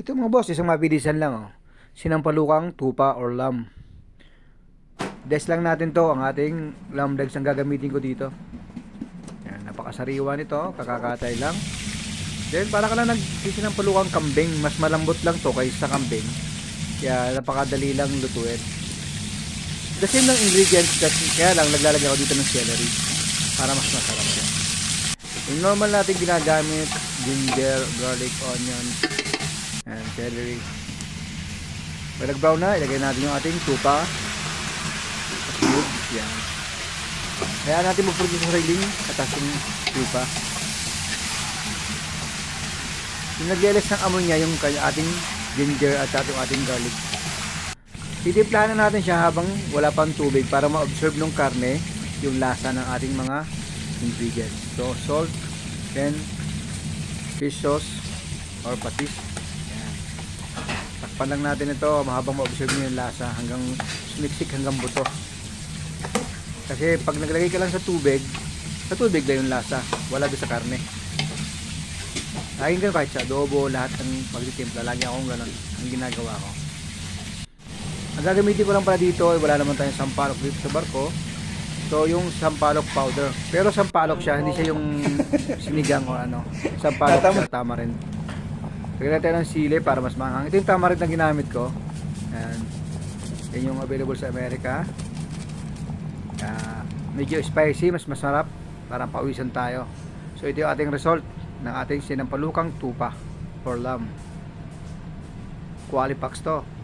Ito mga boss, isang mabilisan lang oh. Sinampalukang tupa or lamb. Des lang natin to, ang ating lamb legs ang gagamitin ko dito. Yan, napakasariwa nito, kakakatay lang. Then para ka lang nagsisinampalukang kambing, mas malambot lang to kaysa sa kambing. Kaya napakadali lang lutuin. The same lang ingredients, kaya lang naglalagay ako dito ng celery para mas masarap siya. Yung normal natin ginagamit, ginger, garlic, onion, and celery. Pag nag-brown na, ilagay natin yung ating tupa. Yan. Kaya natin mag-produce ng sariling katasing tupa. Yung nag-leles ng amoy niya, yung ating ginger at ating garlic. Titimplahan na natin siya habang wala pang tubig para ma-observe ng karne yung lasa ng ating mga ingredients. So, salt, then fish sauce or patis. Yan. Takpan lang natin ito habang ma-observe nyo yung lasa hanggang sumiksik hanggang buto. Kasi pag naglagay ka lang sa tubig lang yung lasa. Wala doon sa karne. Laging ganun kahit sa adobo, lahat ng pagtitimpla. Lagi akong ganun ang ginagawa ko. Ang gagamitin ko lang pala dito ay wala naman tayong sampalok dito sa barko. So yung sampalok powder. Pero sampalok siya, hindi siya yung sinigang o ano. Sampalok siya, tamarin. Lagyan natin ng sili para mas maanghang. Ito yung tamarin na ginamit ko. Ayan. Yan yung available sa Amerika. Medyo spicy, mas masarap. Parang pawisan tayo. So ito yung ating result ng ating sinampalukang tupa or lamb. Qualipax to.